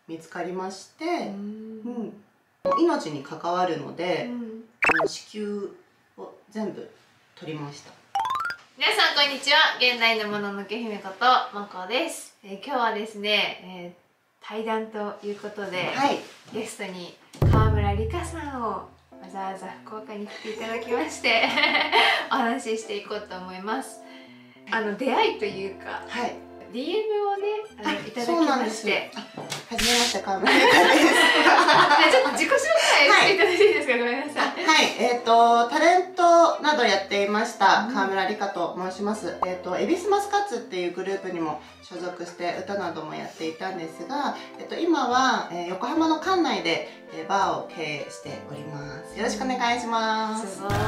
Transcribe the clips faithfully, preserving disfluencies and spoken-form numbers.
見つかりまして、うん、命に関わるので、うん、あの子宮を全部取りました。 皆さんこんにちは。現代のもののけ姫ことまこです。えー、今日はですね、えー、対談ということで、はい、ゲストに川村里香さんをわざわざ福岡に来ていただきましてお話ししていこうと思います。あの出会いというか、はい、ディーエム をね、あのいただきまして、 はじめまして、川村里香です。 ちょっと自己紹介していただいていいですか、はい、ごめんなさい。 はい、えっ、ー、とタレントなどやっていました川村里香と申します。えっ、ー、と恵比寿マスカッツっていうグループにも所属して歌などもやっていたんですが、えっ、ー、と今は、えー、横浜の館内で、えー、バーを経営しております。よろしくお願いします。 すごい。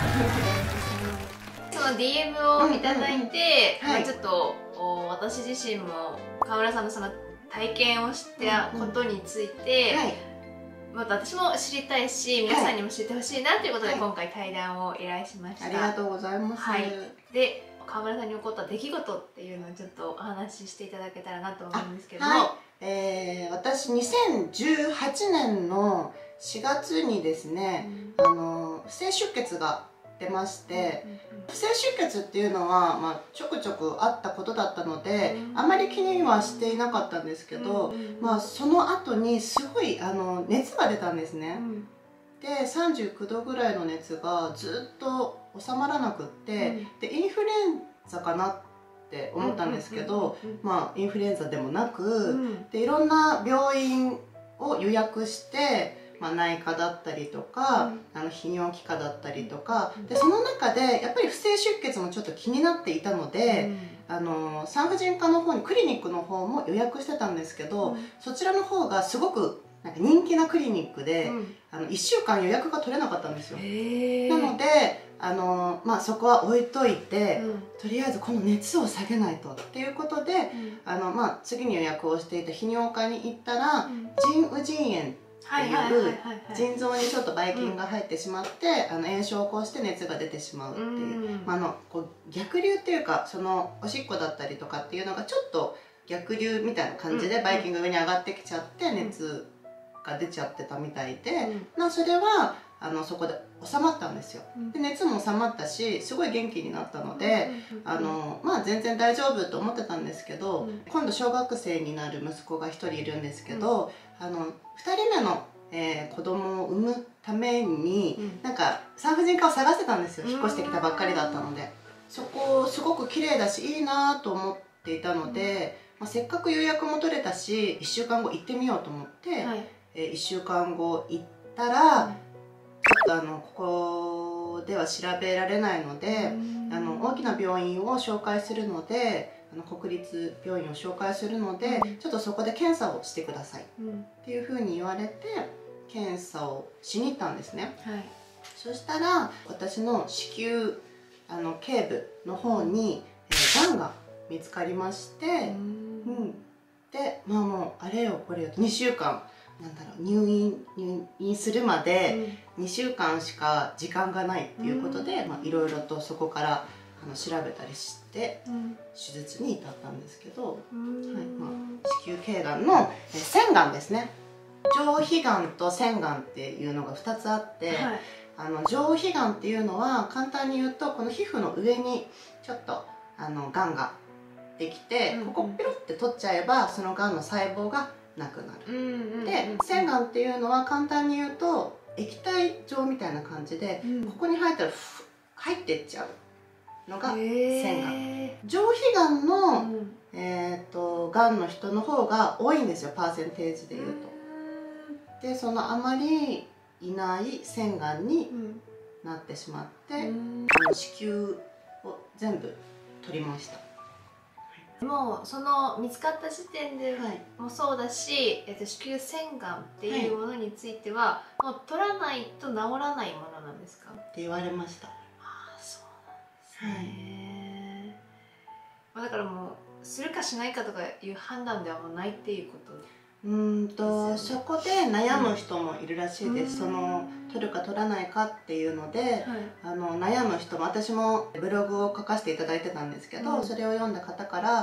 その ディーエム をいただいて、ちょっと私自身も川村さんのその体験をしたことについて、また私も知りたいし、皆さんにも知ってほしいなということで、今回対談を依頼しました。 ありがとうございます。はい、 で、川村さんに起こった出来事っていうのをちょっとお話ししていただけたらなと思うんですけども、 はい、えー、私にせんじゅうはちねんのしがつにですね、うん、あの不正出血が出まして、不正出血っていうのは、まあ、ちょくちょくあったことだったので、うん、あまり気にはしていなかったんですけど、うん、まあ、その後にすごいあの熱が出たんですね。うん、でさんじゅうきゅうどぐらいの熱がずっと収まらなくって、うん、でインフルエンザかなって思ったんですけど、まあインフルエンザでもなく、うん、でいろんな病院を予約して、まあ、内科だったりとか、うん、あの泌尿器科だったりとか、でその中でやっぱり不正出血もちょっと気になっていたので、うん、あの産婦人科の方にクリニックの方も予約してたんですけど、うん、そちらの方がすごくなんか人気なクリニックで、うん、あのいっしゅうかん予約が取れなかったんですよ。なのであの、まあ、そこは置いといて、うん、とりあえずこの熱を下げないとっていうことで、うん、あのまあ、次に予約をしていた泌尿科に行ったら、うん、腎盂腎炎っていう腎臓にちょっとばい菌が入ってしまって、うん、あの炎症を起こして熱が出てしまうっていう、うん、まあ、あのこう逆流っていうか、そのおしっこだったりとかっていうのがちょっと逆流みたいな感じでばい菌が上に上がってきちゃって熱が出ちゃってたみたいで、うん、まあそれはあのそこで収まったんですよ。で熱も収まったし、すごい元気になったので、あのまあ全然大丈夫と思ってたんですけど、うん、今度小学生になる息子がひとりいるんですけど、うん、あのふたりめの、えー、子供を産むために、うん、なんか産婦人科を探してたんですよ。引っ越してきたばっかりだったので、そこすごく綺麗だしいいなと思っていたので、まあ、せっかく予約も取れたしいっしゅうかんご行ってみようと思って、はい、えー、いっしゅうかんご行ったら、うん、ちょっとあのここでは調べられないので、あの大きな病院を紹介するので、あの国立病院を紹介するので、うん、ちょっとそこで検査をしてください、うん、っていうふうに言われて検査をしに行ったんですね。はい、そしたら私の子宮あの頸部の方に、えー、がんが見つかりまして、うん、うん、でまあもうあれよこれよとにしゅうかんなんだろう入院入院するまでにしゅうかんしか時間がないっていうことで、いろいろとそこからあの調べたりして手術に至ったんですけど、はい、まあ、子宮頸がんのえ腺がんですね。上皮がんと腺がんっていうのがふたつあって、はい、あの上皮がんっていうのは簡単に言うとこの皮膚の上にちょっとあのがんができて、ここピロって取っちゃえばそのがんの細胞がなくなる。で腺がんっていうのは簡単に言うと液体状みたいな感じで、うん、ここに入ったら入ってっちゃうのが腺がん。上皮がんの、うん、えーとがんの人の方が多いんですよ、パーセンテージでいうと。でそのあまりいない腺がんになってしまって、うん、あの子宮を全部取りました。 もうその見つかった時点でもそうだし、はい、えっと、子宮腺がんっていうものについては、はい、もう取らないと治らないものなんですかって言われました。ああ、そうなんですね。はい、だからもうするかしないかとかいう判断ではもうないっていうことうんと、そこで悩む人もいるらしいです。その取るか取らないかっていうので、はい、あの悩む人も、私もブログを書かせていただいてたんですけど、うん、それを読んだ方から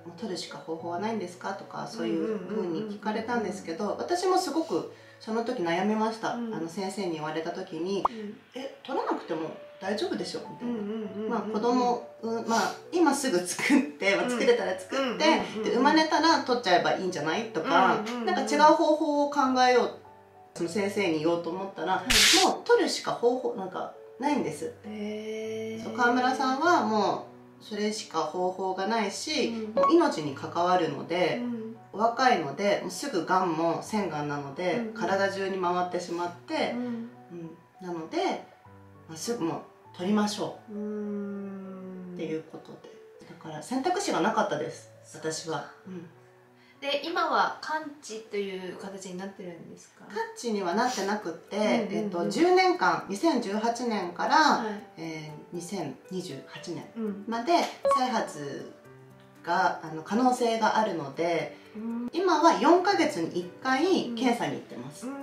もう取るしか方法はないんですかとかそういうふうに聞かれたんですけど、私もすごくその時悩みました、うん、あの先生に言われた時に「うん、え取らなくても大丈夫でしょ」みたいな、まあ子供、うん、まあ今すぐ作って、まあ、作れたら作って、で生まれたら取っちゃえばいいんじゃないとか、なんか違う方法を考えよう、その先生に言おうと思ったら、うん、もう取るしか方法なんかないんです。そう川村さんはもうそれしか方法がないし、うん、もう命に関わるので、うん、お若いのでもうすぐがんも腺がんなので、うん、体中に回ってしまって、うんうん、なので、まあ、すぐもう取りましょう、うーんっていうことで、だから選択肢がなかったです私は。うん、 で今は完治という形になってるんですか？ 完治にはなってなくて、えっとじゅうねんかん、にせんじゅうはちねんから、はい、えー、にせんにじゅうはちねんまで再発があの可能性があるので、うん、今はよんかげつにいっかい検査に行ってます、うん、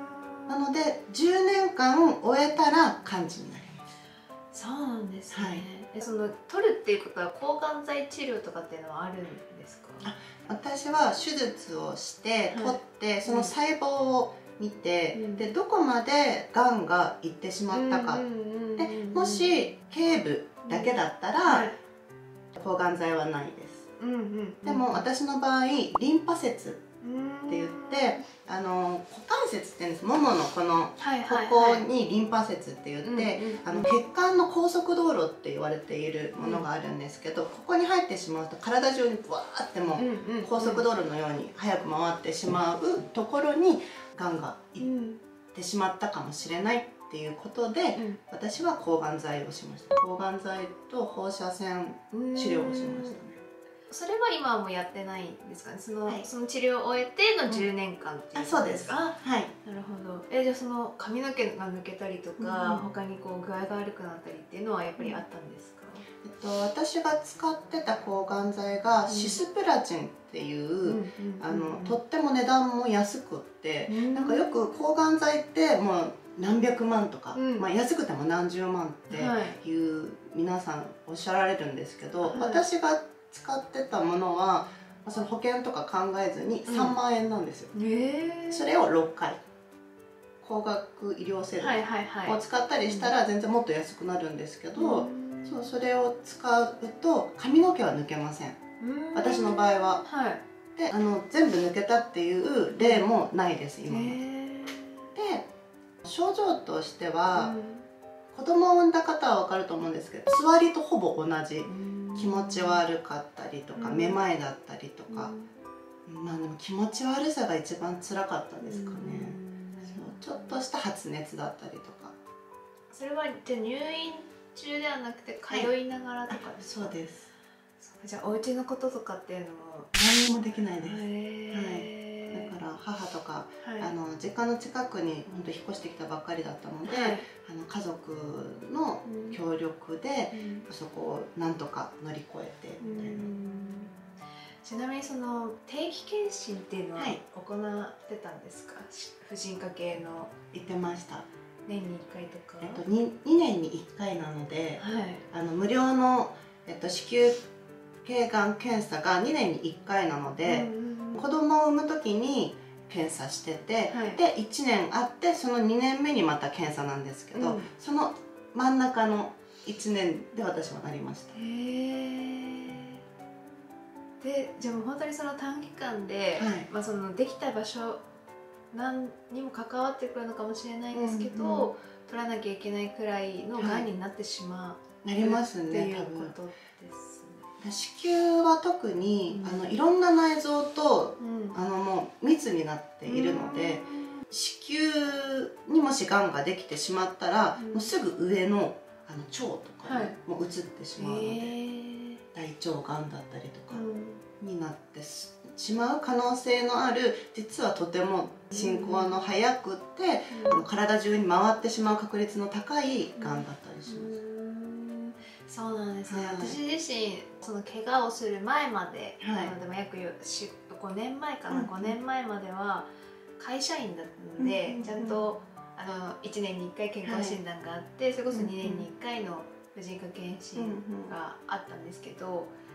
なのでじゅうねんかん終えたら完治になります。 そうなんですね、はい、えその取るっていうことは抗がん剤治療とかっていうのはあるんですか？ あ、私は手術をして取って、はい、その細胞を見て、うん、でどこまでがんがいってしまったか、でもし頸部だけだったら、うん、はい、抗がん剤はないです、うんうんうん、でも私の場合リンパ節って言って、あの股関節って言うんです。もものこのここにリンパ節って言って、あの血管の高速道路って言われているものがあるんですけど、ここに入ってしまうと体中にブワーってもう高速道路のように速く回ってしまうところにがんがいってしまったかもしれないっていうことで、私は抗がん剤をしました。抗がん剤と放射線治療をしましたね。 それは今はもうやってないんですかね。その、はい、その治療を終えてのじゅうねんかんっていうことですか？ うん、あ、そうです。はい。 なるほど。え、じゃあその髪の毛が抜けたりとか、うん、他にこう具合が悪くなったりっていうのはやっぱりあったんですか？ えっと私が使ってた抗がん剤が、うん、シスプラチンっていうとっても値段も安くって、うん、なんかよく抗がん剤ってもう何百万とか、うん、まあ安くても何十万っていう皆さんおっしゃられるんですけど、はい、私が使ってたものはその保険とか考えずにさんまんえんなんですよ、うん、えー、それをろっかい高額医療制度を使ったりしたら全然もっと安くなるんですけど、うん、そうそれを使うと髪の毛は抜けません、ん、私の場合は、はい、であの全部抜けたっていう例もないです今は。で症状としては、うん、子供を産んだ方は分かると思うんですけど座りとほぼ同じ。気持ち悪かったりとか、うん、めまいだったりとか、うん、まあでも気持ち悪さが一番辛かったですかね、うん、そうちょっとした発熱だったりとか。 それはじゃあ入院中ではなくて通いながらとかですか？ はい、そうです。 そうじゃあお家のこととかっていうのも何もできないです、はい、だから母とか、はい、あの実家の近くに本当引っ越してきたばっかりだったので、はい、あの家族の協力で、うん、そこをなんとか乗り越えてみたいな。 ちなみにその定期検診っていうのは行ってたんですか？はい、婦人科系の。 行ってました。 年にいっかいとか、 えっと、に, にねんにいっかいなので、はい、あの無料の、えっと、子宮頸がん検査がにねんにいっかいなので、うん、子供を産む時に検査してて、はい、でいちねんあってそのにねんめにまた検査なんですけど、うん、その真ん中のいちねんで私はなりました。へー。でじゃあもう本当にその短期間で、はい、まあ、そのできた場所何にも関わってくるのかもしれないんですけど、うんうん、取らなきゃいけないくらいのがんになってしまう、はい、なりますね、っていうことですね。 子宮は特に、うん、あのいろんな内臓と、うん、あのもう密になっているので、うん、子宮にもしがんができてしまったら、うん、もうすぐ上のあの腸とかにもう移ってしまうので、はい、大腸がんだったりとかになってしまう可能性のある、実はとても進行の早くて、うん、あの体中に回ってしまう確率の高いがんだったりします。 そうなんですね、はい、私自身その怪我をする前まで、はい、あのでも約ごねんまえかな、うん、ごねんまえまでは会社員だったので、うん、ちゃんとあのいちねんにいっかい健康診断があって、はい、それこそにねんにいっかいの婦人科検診があったんですけど、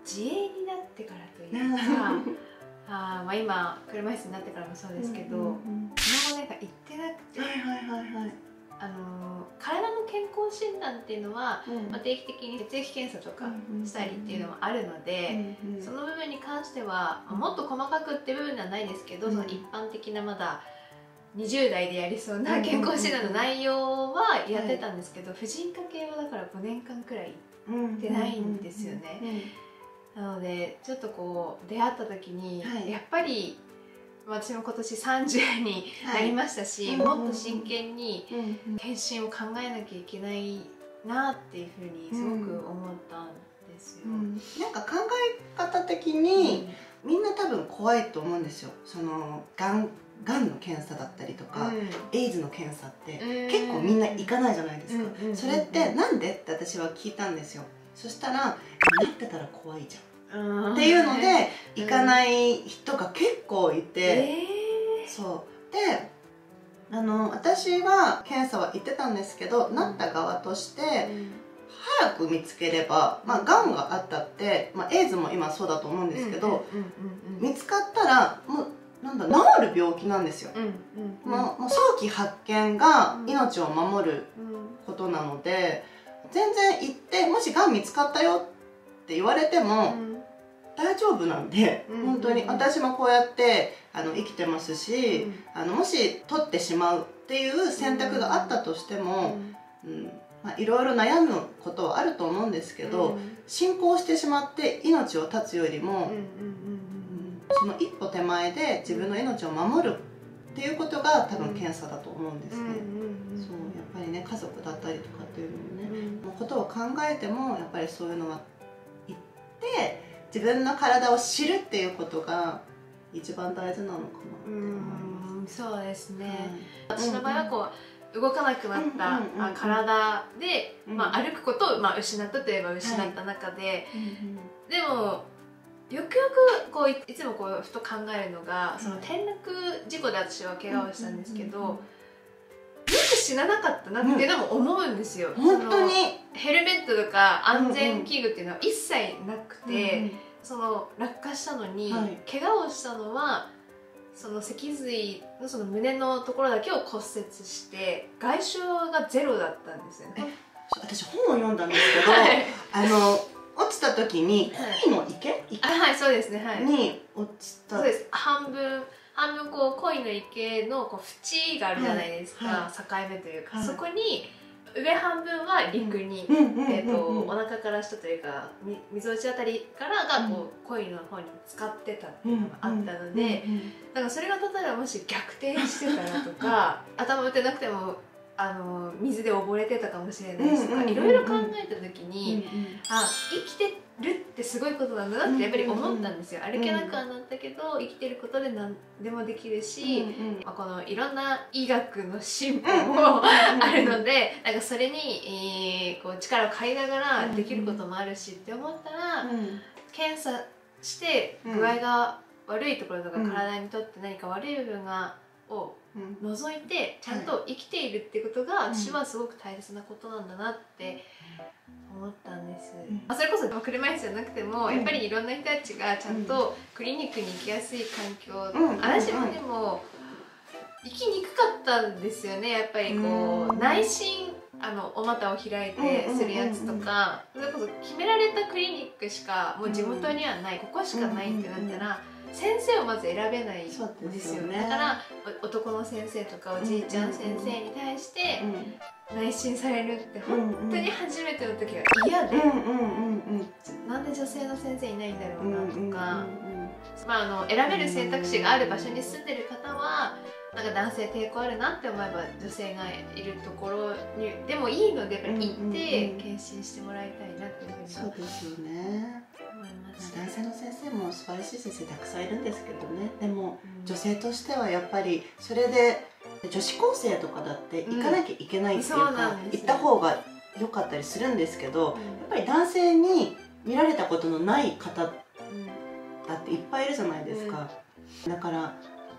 自営になってからというかあ、まあ、今車椅子になってからもそうですけど、今までが行ってなくて、 はいはいはいはい、 あの体の健康診断っていうのは、うん、まあ、定期的に血液検査とかしたりっていうのもあるので、その部分に関しては、まあ、もっと細かくっていう部分ではないですけど、うん、その一般的なまだにじゅう代でやりそうな健康診断の内容はやってたんですけど、婦人科系はだからごねんかんくらい行ってないんですよね。なのでちょっとこう出会った時に、はい、やっぱり私も今年さんじゅうになりましたし、はい、もっと真剣に検診を考えなきゃいけないなっていうふうにすごく思ったんですよ。うん、 なんか考え方的に、うん、みんな多分怖いと思うんですよ。そのがんがんの検査だったりとか、うん、エイズの検査って結構みんな行かないじゃないですか。それってなんでって私は聞いたんですよ。そしたらなってたら怖いじゃんっていうので行かない人が結構いて、えー、そうで、あの私は検査は行ってたんですけど、うん、なった側として、うん、早く見つければ、まあ、がんがあったって、まあ、エイズも今そうだと思うんですけど、見つかったらもうなんだ治る病気なんですよ。もう早期発見が命を守ることなので、全然行ってもしがん見つかったよって言われても、うん、大丈夫なんで、本当に私もこうやってあの生きてますし、うん、あのもし取ってしまうっていう選択があったとしても、うんうん、まあ、いろいろ悩むことはあると思うんですけど、うん、進行してしまって命を絶つよりも、その一歩手前で自分の命を守るっていうことが多分検査だと思うんですね。そう、やっぱりね、家族だったりとかっていうのもね、うん、ことを考えてもやっぱりそういうのは言って自分の体を知るっていうことが一番大事なのかなって思います。 そうですね、はい、私の場合はこう動かなくなった体で、まあ、歩くことをまあ失ったといえば失った中で、はい、でもよくよくこう い, いつもこうふと考えるのが、その転落事故で私は怪我をしたんですけど、よく死ななかったなっていうのも思うんですよ。 本当にヘルメットとか安全器具っていうのは一切なくて、うんうん、その落下したのに、はい、怪我をしたのはその脊髄のその胸のところだけを骨折して外傷がゼロだったんですよね。 私本を読んだんですけど、はい、あの落ちた時に鯉の池、はい、 池あ、はい、そうですね、はい、 に落ちた。 そうです。半分半分こう鯉の池のこう縁があるじゃないですか、はい、境目というか、はい、そこに上半分は陸にお腹から下というかみぞおちあたりからがこう鯉の方に使ってたっていうのがあったので、だからそれが例えばもし逆転してたらとか頭打ってなくてもあの水で溺れてたかもしれないしとか、いろいろ考えた時に、あ、生きてるってすごいことなんだなってやっぱり思ったんですよ。歩けなくはなったけど生きてることで何でもできるし、まあ、このいろんな医学の進歩もあるので、なんかそれに、えー、こう力を借りながらできることもあるしって思ったら、検査して具合が悪いところとか体にとって何か悪い部分がを除いてちゃんと生きているっていうことが私はすごく大切なことなんだなって思ったんです。うん、それこそ車椅子じゃなくても、うん、やっぱりいろんな人たちがちゃんとクリニックに行きやすい環境、うん、私もでも行きにくかったんですよね。やっぱりこう内診あのお股を開いてするやつとか、それこそ決められたクリニックしかもう地元にはない、ここしかないってなったら先生をまず選べないんですよね。だから男の先生とかおじいちゃん先生に対して内診されるって本当に初めての時は嫌で、なんで女性の先生いないんだろうなとか、まああの選べる選択肢がある場所に住んでる方はなんか男性抵抗あるなって思えば女性がいるところにでもいいのでやっぱり行って検診してもらいたいなっていうふうにそうですよね。男性の先生も素晴らしい先生たくさんいるんですけどね。でも、うん、女性としてはやっぱりそれで女子高生とかだって行かなきゃいけないっていうか、うん、行った方が良かったりするんですけど、うん、やっぱり男性に見られたことのない方だっていっぱいいるじゃないですか。うん、だから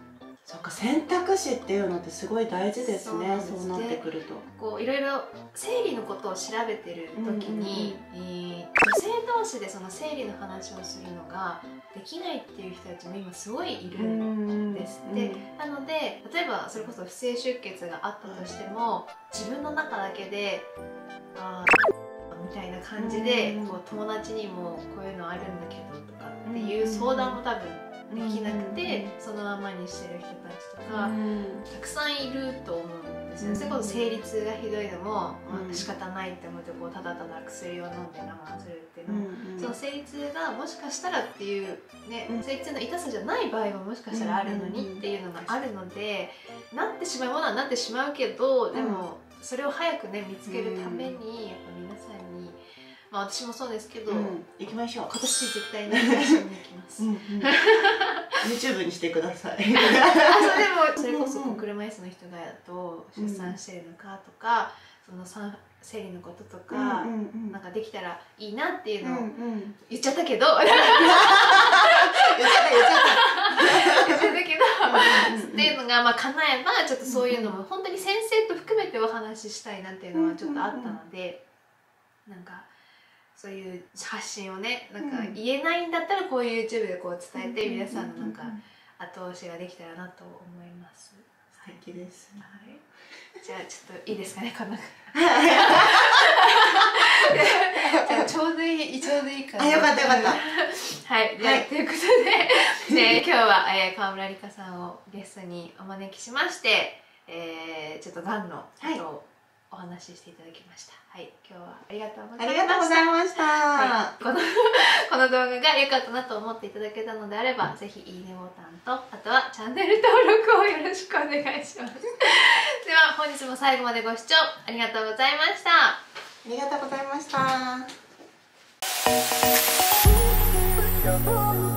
そっか、選択肢っていうのってすごい大事ですね。そうなってくるとこういろいろ生理のことを調べてる時に、うんうんうん、えー、女性同士でその生理の話をするのができないっていう人たちも今すごいいるんですって、うんうん、なので例えばそれこそ不正出血があったとしても、自分の中だけであみたいな感じでこう友達にもこういうのあるんだけどとかっていう相談も多分できなくて、そのままにしてる人たちとか、たくさんいると思うんですよ。それこそ生理痛がひどいのも、まあ、仕方ないって思ってこうただただ薬を飲んで我慢するっていうのも、その生理痛がもしかしたらっていうね、生理痛の痛さじゃない場合ももしかしたらあるのにっていうのがあるので、なってしまうものはなってしまうけど、でもそれを早くね見つけるためにやっぱ皆さんに。まあ私もそうですけど、うん、 行きましょう。 今年絶対に一緒に行きます。うん、うん、 YouTube にしてください。あ、それでもそれこそこう車椅子の人がどう出産してるのかとか、その生理のこととか、なんかできたらいいなっていうのを言っちゃったけど、言っちゃった言っちゃった言っちゃったけどっていうのがまあ叶えば、ちょっとそういうのも本当に先生と含めてお話ししたいなっていうのはちょっとあったので、なんか。そういう発信をね、なんか言えないんだったらこういう YouTube でこう伝えて皆さんのなんか後押しができたらなと思います。 素敵です。 はい。じゃあちょっといいですかね、こんな。じゃあちょうどいいちょうどいいかな。 あ、よかったよかった。 はい、じゃあ、はい、ということで、ね、今日は、えー、川村理香さんをゲストにお招きしまして、えー、ちょっとがんのことをお話ししていただきました。はい、今日はありがとうございました。 ありがとうございました。はい、 このこの動画が良かったなと思っていただけたのであれば、ぜひいいねボタンと、あとはチャンネル登録をよろしくお願いします。では本日も最後までご視聴ありがとうございました。ありがとうございました。